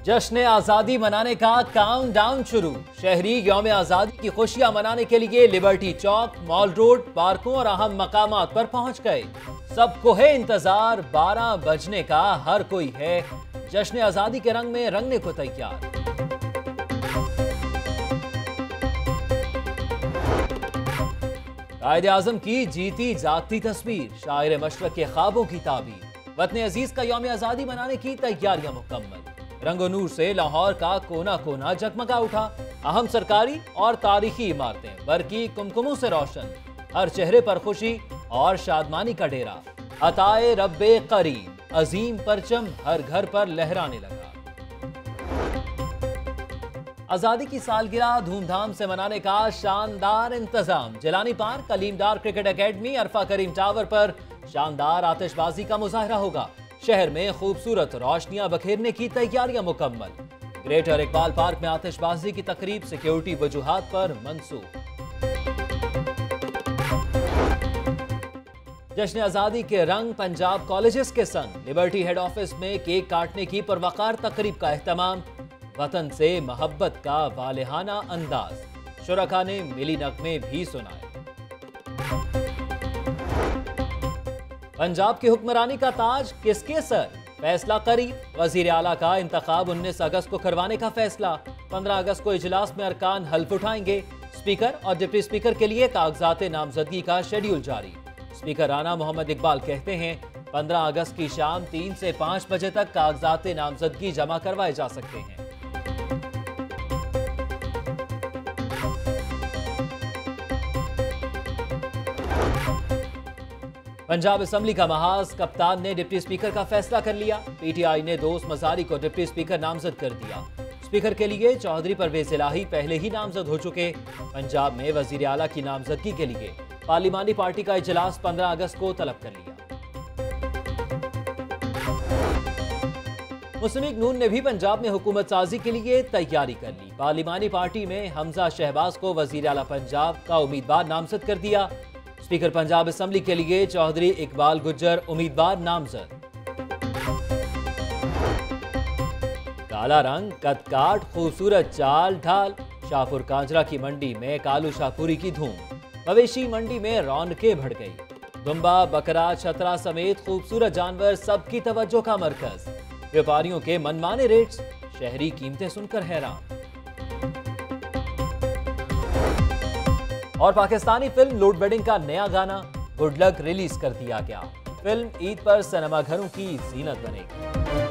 जश्न आज़ादी मनाने का काउंटडाउन शुरू। शहरी यौम आज़ादी की खुशियां मनाने के लिए लिबर्टी चौक, मॉल रोड, पार्कों और अहम मकामात पर पहुंच गए। सबको है इंतजार, 12 बजने का, हर कोई है जश्न आज़ादी के रंग में रंगने को तैयार। कायदे आज़म की जीती जागती तस्वीर, शायर मशरक के ख्वाबों की ताबीर। वतन अजीज का यौम आज़ादी मनाने की तैयारियां मुकम्मल। रंगो नूर से लाहौर का कोना कोना जगमगा उठा। अहम सरकारी और तारीखी इमारतें बरकी कुमकुमों से रोशन। हर चेहरे पर खुशी और शादमानी का डेरा। अताए रब्बे करीम, अजीम परचम हर घर पर लहराने लगा। आजादी की सालगिरह धूमधाम से मनाने का शानदार इंतजाम। Jilani park, Alimdar cricket academy, Arfa Karim tower पर शानदार आतिशबाजी का मुजाहरा होगा। शहर में खूबसूरत रोशनियां बखेरने की तैयारियां मुकम्मल। ग्रेटर इकबाल पार्क में आतिशबाजी की तकरीब सिक्योरिटी वजूहात पर मंसूख। जश्न आजादी के रंग पंजाब कॉलेजेस के संग लिबर्टी हेड ऑफिस में केक काटने की परवकार तकरीब का एहतमाम। वतन से मोहब्बत का वालेहाना अंदाज, शुरका ने मिली नगमे भी सुनाए। पंजाब की हुक्मरानी का ताज किसके सर, फैसला करीब। वजीर आला का इंतखाब 19 अगस्त को करवाने का फैसला। 15 अगस्त को इजलास में अरकान हल्फ उठाएंगे। स्पीकर और डिप्टी स्पीकर के लिए कागजात नामजदगी का शेड्यूल जारी। स्पीकर राना मोहम्मद इकबाल कहते हैं 15 अगस्त की शाम 3 से 5 बजे तक कागजात नामजदगी जमा करवाए जा सकते हैं। पंजाब असेंबली का महाज, कप्तान ने डिप्टी स्पीकर का फैसला कर लिया। पीटीआई ने दोस्त मजारी को डिप्टी स्पीकर नामजद कर दिया। स्पीकर के लिए चौधरी परवेज इलाही पहले ही नामजद हो चुके। पंजाब में वजीर आला की नामजदगी के लिए पार्लिमानी पार्टी का इजलास 15 अगस्त को तलब कर लिया। मुस्लिम लीग नून ने भी पंजाब में हुकूमत साजी के लिए तैयारी कर ली। पार्लिमानी पार्टी में हमजा शहबाज को वजीर आला पंजाब का उम्मीदवार नामजद कर दिया। स्पीकर पंजाब असेंबली के लिए चौधरी इकबाल गुज्जर उम्मीदवार नामजद। काला रंग, कदकाठ, खूबसूरत चाल ढाल। शाहपुर कांजरा की मंडी में कालू शाहपुरी की धूम। मवेशी मंडी में रौनकें बढ़ गई। दुम्बा, बकरा, छतरा समेत खूबसूरत जानवर सबकी तवज्जो का मरकज। व्यापारियों के मनमाने रेट्स, शहरी कीमतें सुनकर हैरान। और पाकिस्तानी फिल्म लोड बेडिंग का नया गाना गुड लक रिलीज कर दिया गया। फिल्म ईद पर सिनेमाघरों की जीनत बनेगी।